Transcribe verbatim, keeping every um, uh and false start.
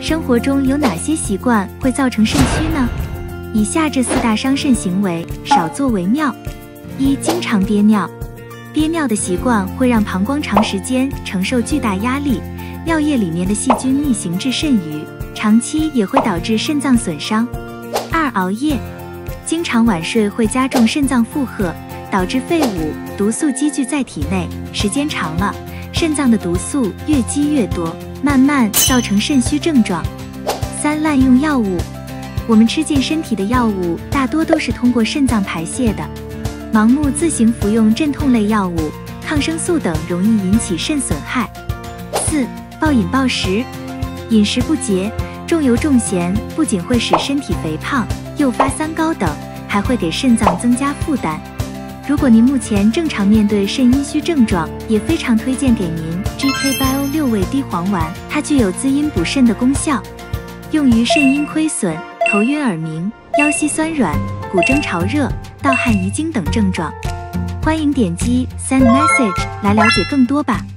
生活中有哪些习惯会造成肾虚呢？以下这四大伤肾行为少做为妙。一、经常憋尿。憋尿的习惯会让膀胱长时间承受巨大压力，尿液里面的细菌逆行至肾盂，长期也会导致肾脏损伤。二、熬夜。经常晚睡会加重肾脏负荷，导致废物、毒素积聚在体内，时间长了，肾脏的毒素越积越多，慢慢造成肾虚症状。三、滥用药物。我们吃进身体的药物大多都是通过肾脏排泄的，盲目自行服用镇痛类药物、抗生素等容易引起肾损害。四、暴饮暴食。饮食不节、重油重咸不仅会使身体肥胖、诱发三高等，还会给肾脏增加负担。如果您目前正常面对肾阴虚症状，也非常推荐给您 G K Bio 六味地黄丸，它具有滋阴补肾的功效，用于肾阴亏损、头晕耳鸣、腰膝酸软、骨蒸潮热、盗汗遗精等症状。欢迎点击 Send Message 来了解更多吧。